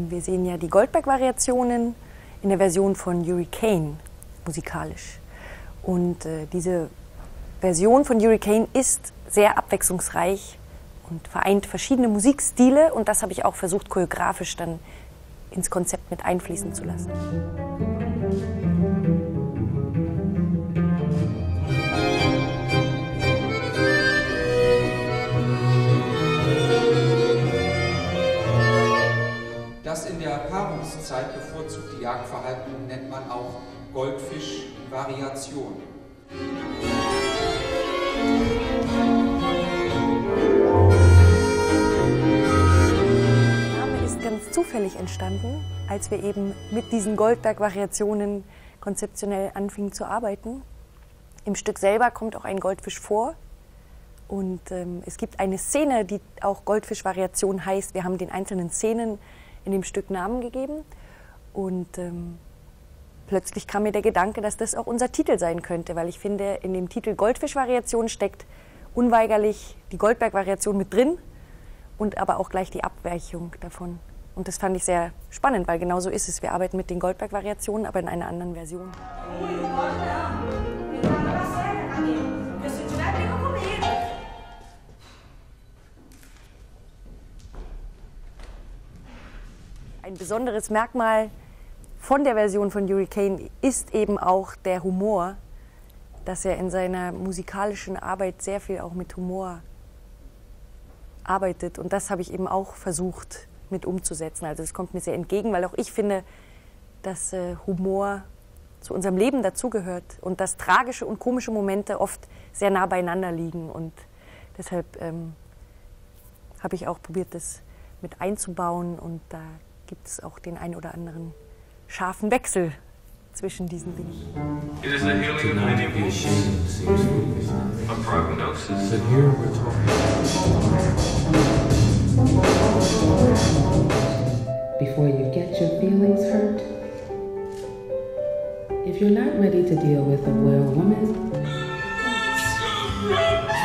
Wir sehen ja die Goldberg-Variationen in der Version von Hurricane musikalisch. Und diese Version von Hurricane ist sehr abwechslungsreich und vereint verschiedene Musikstile. Und das habe ich auch versucht, choreografisch dann ins Konzept mit einfließen zu lassen. Das in der Paarungszeit bevorzugte Jagdverhalten nennt man auch Goldfisch-Variation. Der Name ist ganz zufällig entstanden, als wir eben mit diesen Goldberg-Variationen konzeptionell anfingen zu arbeiten. Im Stück selber kommt auch ein Goldfisch vor. Und es gibt eine Szene, die auch Goldfisch-Variation heißt. Wir haben den einzelnen Szenen in dem Stück Namen gegeben. Und plötzlich kam mir der Gedanke, dass das auch unser Titel sein könnte, weil ich finde, in dem Titel Goldfisch-Variation steckt unweigerlich die Goldberg-Variation mit drin und aber auch gleich die Abweichung davon. Und das fand ich sehr spannend, weil genau so ist es. Wir arbeiten mit den Goldberg-Variationen, aber in einer anderen Version. Ein besonderes Merkmal von der Version von Hurricane ist eben auch der Humor, dass er in seiner musikalischen Arbeit sehr viel auch mit Humor arbeitet. Und das habe ich eben auch versucht mit umzusetzen. Also das kommt mir sehr entgegen, weil auch ich finde, dass Humor zu unserem Leben dazugehört und dass tragische und komische Momente oft sehr nah beieinander liegen. Und deshalb habe ich auch probiert, das mit einzubauen, und da gibt es auch den ein oder anderen scharfen Wechsel zwischen diesen Dingen. It is the healing of many wounds, a prognosis. But here we're talking. Before you get your feelings hurt, if you're not ready to deal with a well woman,